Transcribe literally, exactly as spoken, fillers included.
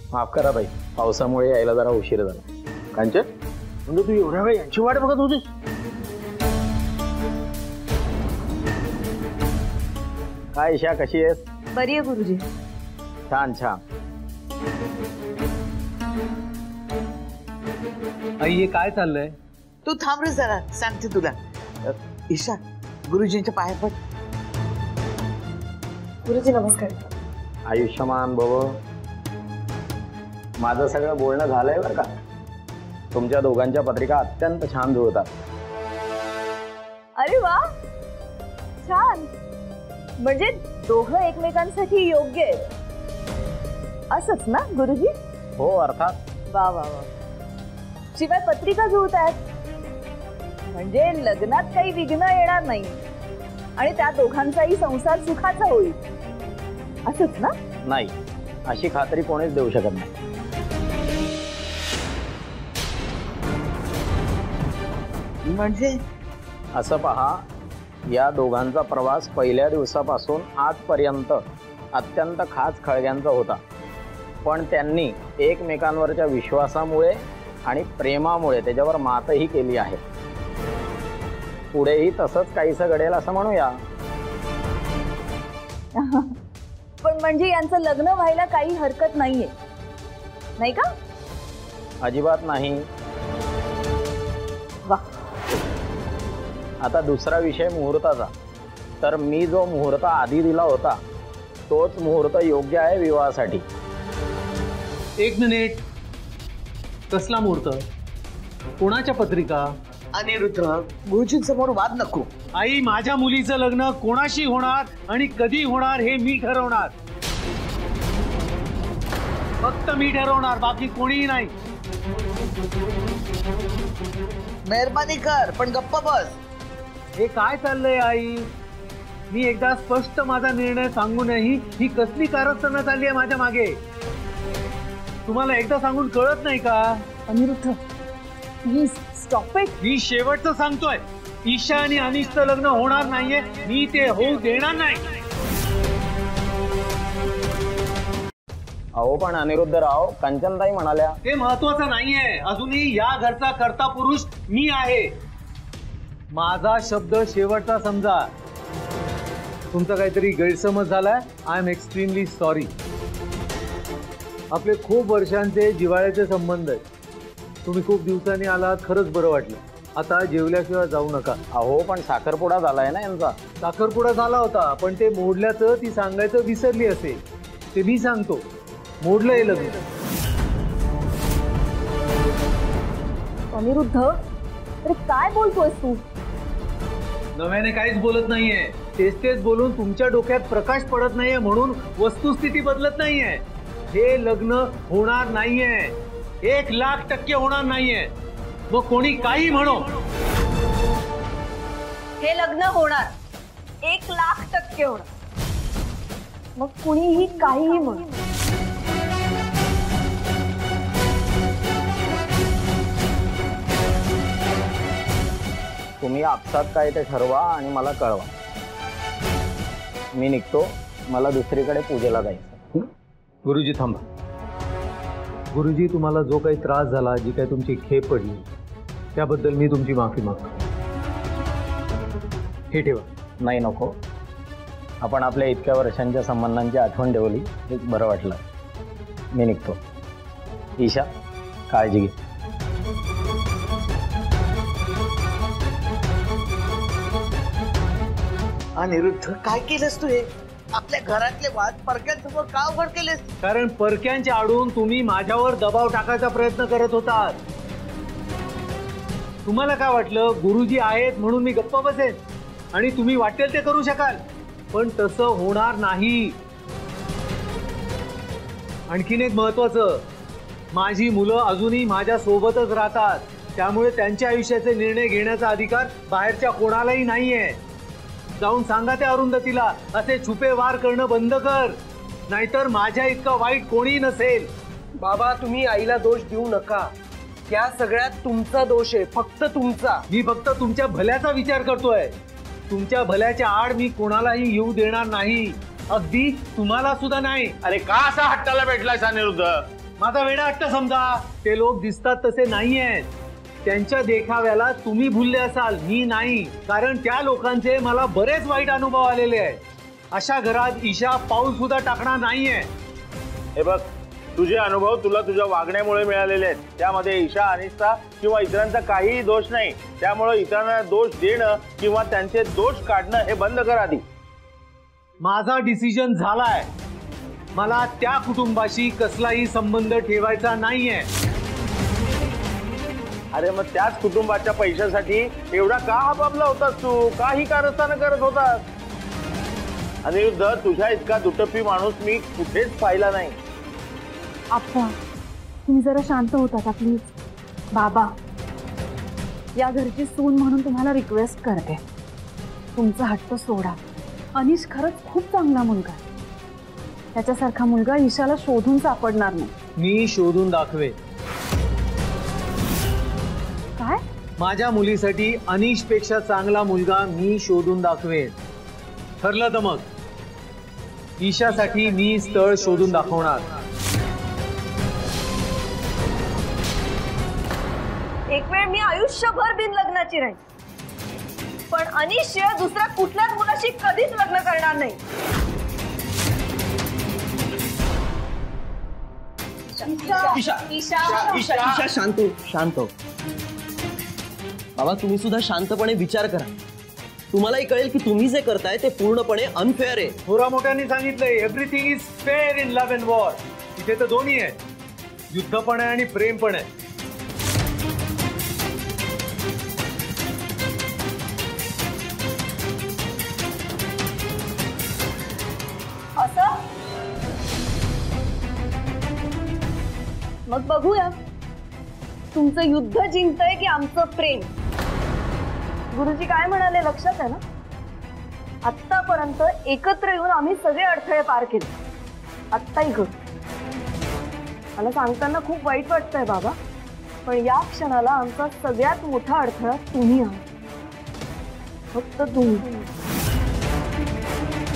माफ करा ताई, पावसामुळे यायला जरा उशीर झाला. कांचन, म्हणजे तू एवढ्या वेळ यांची वाट बघत होतीस? काय ईशा, कशी आहेस? बरी आहे गुरुजी. छान छान. आई, हे काय चाललंय? तू थांब रे जरा, सांगते तुला. ईशा, गुरुजींच्या पाया पड. गुरुजी नमस्कार. आयुष्यमान भव. माझं सगळं बोलणं झालंय बरं का. तुमच्या दोघांच्या पत्रिका अत्यंत छान जुळतात. अरे वा, छान. म्हणजे दोघं एकमेकांसाठी योग्य आहेत असंच ना गुरुजी? हो अर्थात. वा वा वा. शिवाय पत्रिका जुळत आहेत म्हणजे लग्नात काही विघ्न येणार नाही आणि त्या दोघांचाही संसार सुखाचा होईल असंच ना? नाही, अशी खात्री कोणीच देऊ शकत नाही. म्हणजे असं पहा, या दोघांचा प्रवास पहिल्या दिवसापासून आजपर्यंत अत्यंत खास खळग्यांचा होता. पण त्यांनी एकमेकांवरच्या विश्वासामुळे आणि प्रेमामुळे त्याच्यावर मातही केली आहे. पुढेही तसंच काहीसं घडेल असं म्हणूया. पण म्हणजे यांचं लग्न व्हायला काही हरकत नाहीये, नाही का? अजिबात नाही. वा. आता दुसरा विषय मुहूर्ताचा. तर मी जो मुहूर्त आधी दिला होता तोच मुहूर्त योग्य आहे विवाहासाठी. एक मिनिट, कसला मुहूर्त? कोणाच्या पत्रिका? अनिरुद्ध, गुरुजींसमोर वाद नको. आई, माझ्या मुलीचं लग्न कोणाशी होणार आणि कधी होणार हे मी ठरवणार. फक्त मी ठरवणार, बाकी कोणीही नाही. मेहरबानी कर, पण गप्प बस. हे काय चाललंय आई? मी एकदा स्पष्ट माझा निर्णय सांगूनही ही कसली कारस्थानं चालली आहे माझ्या मागे? तुम्हाला एकदा सांगून कळत नाही का? Aniruddh, please stop it. मी शेवटचं सांगतोय, ईशा आणि अनिशचं लग्न होणार नाहीये. मी ते होऊ देणार नाही. अहो पण अनिरुद्धराव, कंचनताई म्हणाल्या. ते महत्वाचं नाहीये. अजूनही या घरचा कर्ता पुरुष मी आहे. माझा शब्द शेवटचा समजा. तुमचा काहीतरी गैरसमज झालाय. I am extremely sorry. आपले खूप वर्षांचे जिव्हाळ्याचे संबंध आहेत. तुम्ही खूप दिवसांनी आलात, खरंच बरं वाटलं. आता जेवल्याशिवाय जाऊ नका. अहो पण साखरपुडा झालाय ना यांचा. साखरपुडा झाला होता, पण ते मोडल्याचं ती सांगायचं विसरली असेल. ते मी सांगतो, मोडलंय लग्न. अनिरुद्ध, अरे काय बोलतोयस तू? नव्याने काहीच बोलत नाहीये. तेच तेच बोलून तुमच्या डोक्यात प्रकाश पडत नाहीये म्हणून वस्तुस्थिती बदलत नाहीये. हे लग्न होणार नाहीये. एक लाख टक्के होणार नाहीये. मग कोणी काही म्हणो, हे लग्न होणार. एक लाख टक्के होणार. मग कुणीही काहीही म्हणो. तुम्ही आपसात काय ते ठरवा आणि मला कळवा. मी निघतो, मला दुसरीकडे पूजेला जायचं. गुरुजी थांबा. गुरुजी, तुम्हाला जो काही त्रास झाला, जी काही तुमची खेप पडली, त्याबद्दल मी तुमची माफी मागतो. हे ठेवा. नाही नको. आपण आपल्या इतक्या वर्षांच्या संबंधांची आठवण ठेवली, हेच बरं वाटलं. मी निघतो. ईशा, काळजी घे. अनिरुद्ध, काय केलंस तू? हे आपल्या घरातले वाद परक्यांसमोर का उघड केलेस? कारण परक्यांच्या आडून तुम्ही माझ्यावर दबाव टाकायचा प्रयत्न करत होतात. तुम्हाला काय वाटलं, गुरुजी आहेत म्हणून मी गप्प बसेन आणि तुम्ही वाटेल ते करू शकाल? पण तसं होणार नाही. आणखीन एक महत्वाचं, माझी मुलं अजूनही माझ्या सोबतच राहतात. त्यामुळे त्यांच्या आयुष्याचे निर्णय घेण्याचा अधिकार बाहेरच्या कोणालाही नाहीये. जाऊन सांगा त्या अरुंधतीला, असे छुपे वार करणं बंद कर, नाहीतर माझ्या इतका वाईट कोणी नसेल. बाबा, तुम्ही आईला दोष देऊ नका. त्या सगळ्यात तुमचा दोष आहे, फक्त तुमचा. मी फक्त तुमच्या भल्याचा विचार करतोय. तुमच्या भल्याच्या आड मी कोणालाही येऊ देणार नाही, अगदी तुम्हाला सुद्धा नाही. अरे का असा हट्टाला भेटलाय अनिरुद्ध? माझा वेडा हट्ट समजा. ते लोक दिसतात तसे नाही आहेत. त्यांच्या देखाव्याला तुम्ही भुलले असाल, मी नाही. कारण त्या लोकांचे मला बरेच वाईट अनुभव आलेले आहेत. अशा घरात ईशा पाऊल सुद्धा टाकणार नाहीये. हे बघ, तुझे अनुभव तुला तुझ्या वागण्यामुळे मिळालेले आहेत. त्यामध्ये ईशा, अनिष्ता किंवा इतरांचा काहीही दोष नाही. त्यामुळे इतरांना दोष देणं किंवा त्यांचे दोष काढणं हे बंद कर आधी. माझा डिसिजन झालाय. मला त्या कुटुंबाशी कसलाही संबंध ठेवायचा नाहीये. अरे मग त्याच कुटुंबाच्या पैशासाठी एवढा का हाबाबला होतास तू? का ही कारस्थानं करत होतास? अनिरुद्ध, तुझ्या इतका दुटप्पी माणूस मी कुठेच पाहिला नाही. आप्पा, तुम्ही जरा शांत होता का प्लीज? बाबा, या घरची सून म्हणून तुम्हाला रिक्वेस्ट करते, तुमचा हट्ट सोडा. अनिश खरंच खूप चांगला मुलगा आहे. त्याच्यासारखा मुलगा ईशाला शोधून सापडणार नाही. मी शोधून दाखवे. काय? माझ्या मुलीसाठी अनिश पेक्षा चांगला मुलगा मी शोधून दाखवेन. ठरलं तर मग ईशासाठी मी स्थळ शोधून दाखवणार. एक वेळ मी आयुष्यभर बिन लग्नाची राहील, पण अनिश शिवाय दुसऱ्या कुठल्याच मुलाशी कधीच लग्न करणार नाही. ईशा ईशा ईशा शांत हो, शांत हो. बाबा, तुम्ही सुद्धा शांतपणे विचार करा. तुम्हालाही कळेल की तुम्ही जे करताय ते पूर्णपणे अनफेअर आहे. थोरा मोठ्यांनी सांगितलंय, everything is fair in love and war. इथे तर दोन्ही आहे, युद्ध पण आहे आणि प्रेम पण आहे. असं मग बघूया, तुमचं युद्ध जिंकतंय की आमचं प्रेम. गुरुजी काय म्हणाले लक्षात आहे ना? आत्तापर्यंत एकत्र येऊन आम्ही सगळे अडथळे पार केले. आत्ताही करू. मला सांगताना खूप वाईट वाटतंय बाबा, पण या क्षणाला आमचा सगळ्यात मोठा अडथळा तुम्ही आहात. फक्त तुम्ही.